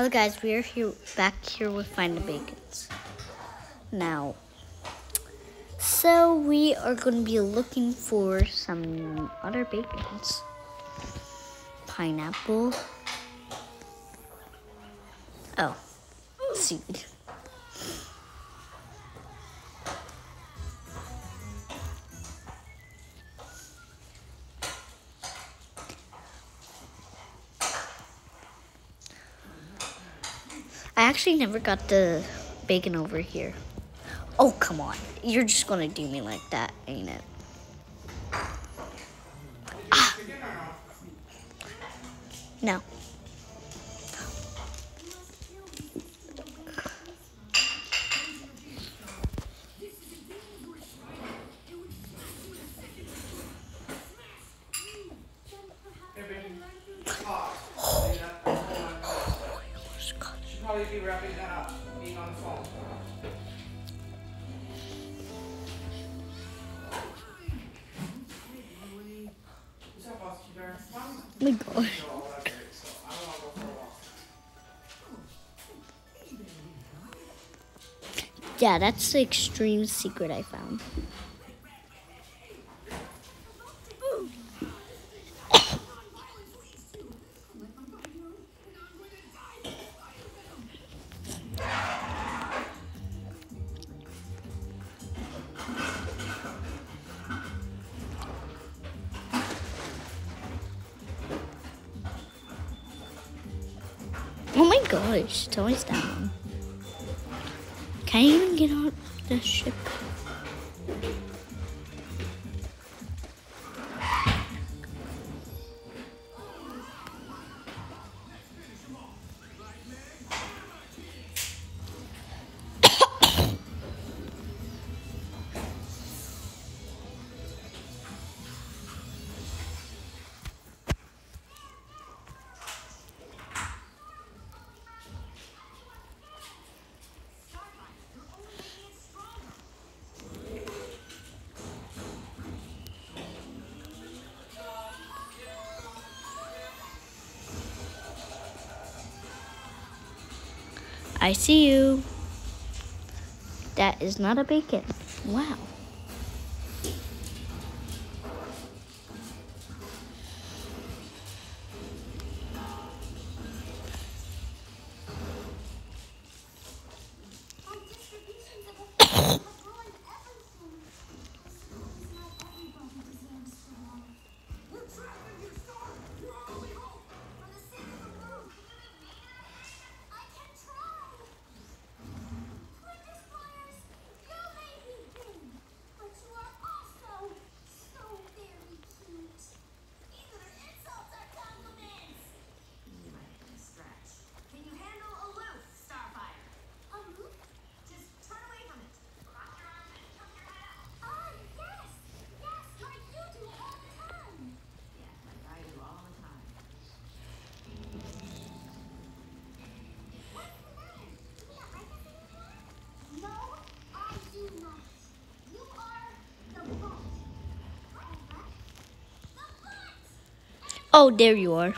Hello guys, we are back here with Find the Bacons. Now, so we are going to be looking for some other bacons. Pineapple. Oh, seed. I actually never got the bacon over here. Oh, come on. You're just going to do me like that, ain't it? Ah. No. Probably be wrapping that up, being on the phone. What's up, boss? Oh my gosh. Yeah, that's the extreme secret I found. Oh my gosh, it's always down. Can I even get on the ship? I see you. That is not a bacon. Wow. Oh, there you are.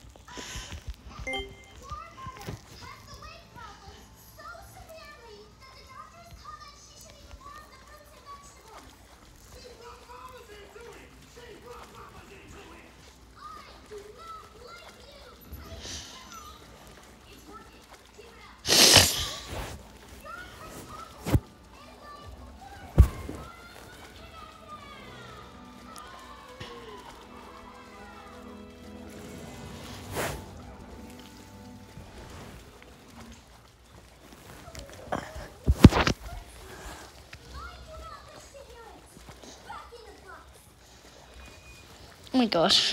Oh my gosh.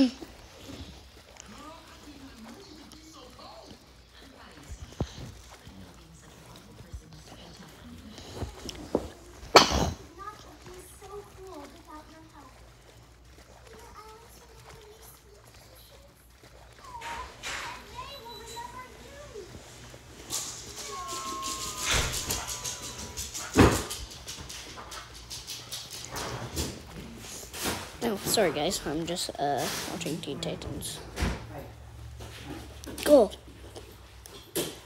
Oh, sorry guys, I'm just watching Teen Titans. Go.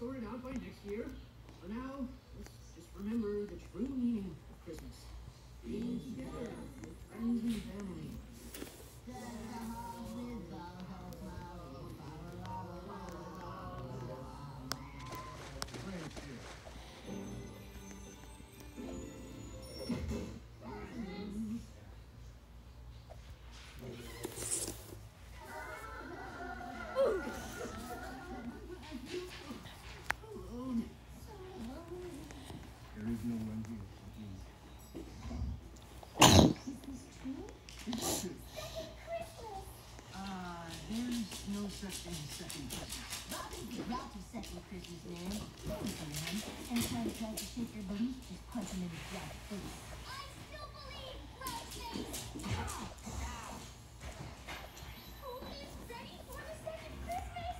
sort it out by next year. For now, let's just remember the true meaning of Christmas. Being together with friends and family. There is no one here. There's no such thing as second Christmas. Ralphie's second Christmas, man. Anytime he tries to shake your belief, just punch him in his flat face. I still believe, Roseface! Who is ready for the second Christmas?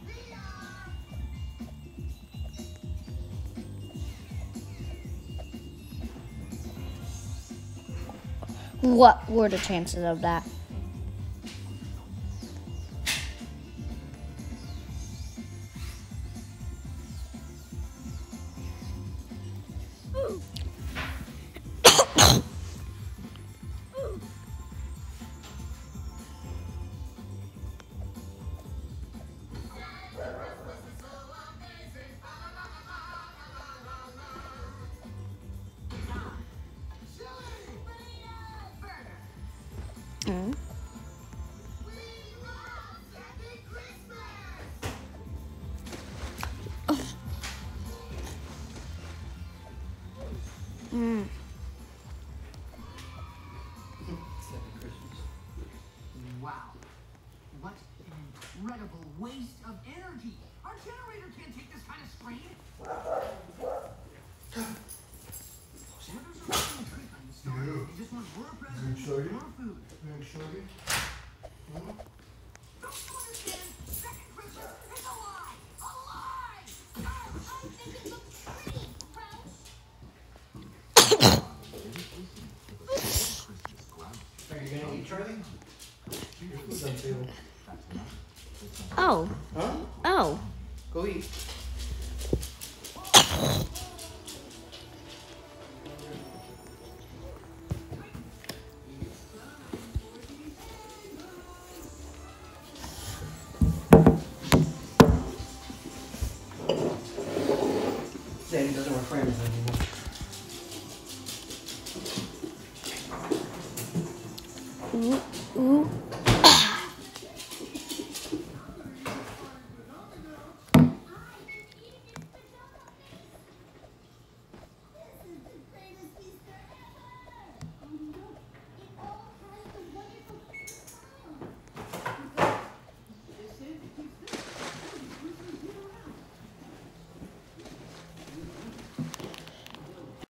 What were the chances of that? Mm. Mm. Second Christmas. Wow. What an incredible waste of energy. Our generator can't take this kind of strain. Santa's a really trick on this story. He just wants more presents, more food. Don't you understand? Second Christmas is a lie! A lie! I think it looks pretty, Crouch. Are you gonna eat, Charlie? Oh. Huh? Oh. Go eat. Daddy doesn't wear frames anymore.